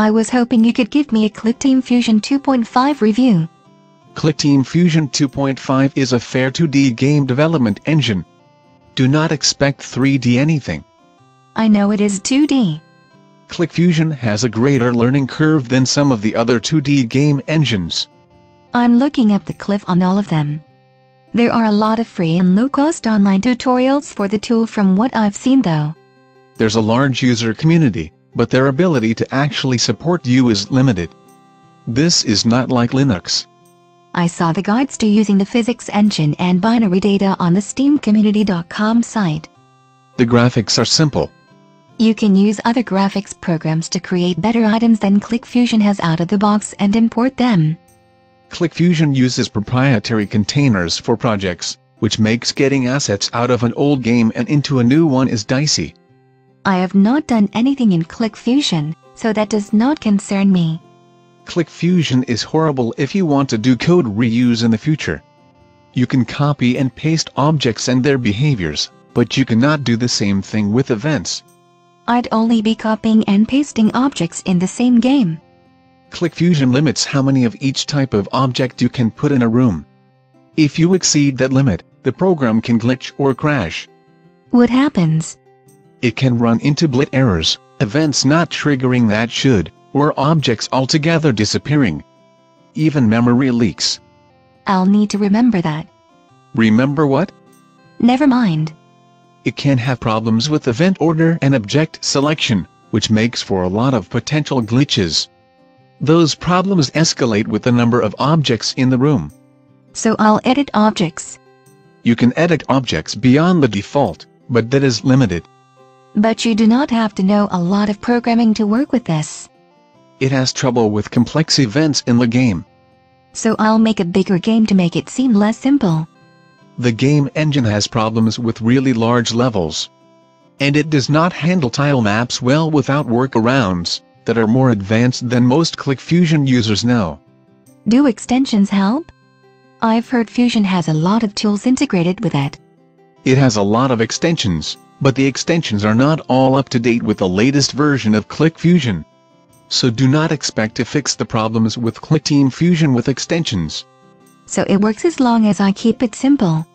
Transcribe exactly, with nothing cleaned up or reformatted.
I was hoping you could give me a Clickteam Fusion two point five review. Clickteam Fusion two point five is a fair two D game development engine. Do not expect three D anything. I know it is two D. Clickfusion has a greater learning curve than some of the other two D game engines. I'm looking at the cliff on all of them. There are a lot of free and low-cost online tutorials for the tool from what I've seen though. There's a large user community, but their ability to actually support you is limited. This is not like Linux. I saw the guides to using the physics engine and binary data on the steam community dot com site. The graphics are simple. You can use other graphics programs to create better items than Clickfusion has out of the box and import them. Clickfusion uses proprietary containers for projects, which makes getting assets out of an old game and into a new one is dicey. I have not done anything in Clickfusion, so that does not concern me. Clickfusion is horrible if you want to do code reuse in the future. You can copy and paste objects and their behaviors, but you cannot do the same thing with events. I'd only be copying and pasting objects in the same game. Clickfusion limits how many of each type of object you can put in a room. If you exceed that limit, the program can glitch or crash. What happens? It can run into blit errors, events not triggering that should, or objects altogether disappearing. Even memory leaks. I'll need to remember that. Remember what? Never mind. It can have problems with event order and object selection, which makes for a lot of potential glitches. Those problems escalate with the number of objects in the room. So I'll edit objects. You can edit objects beyond the default, but that is limited. But you do not have to know a lot of programming to work with this. It has trouble with complex events in the game. So I'll make a bigger game to make it seem less simple. The game engine has problems with really large levels. And it does not handle tile maps well without workarounds that are more advanced than most Clickfusion users know. Do extensions help? I've heard Fusion has a lot of tools integrated with it. It has a lot of extensions, but the extensions are not all up to date with the latest version of Clickfusion. So do not expect to fix the problems with Clickteam Fusion with extensions. So it works as long as I keep it simple.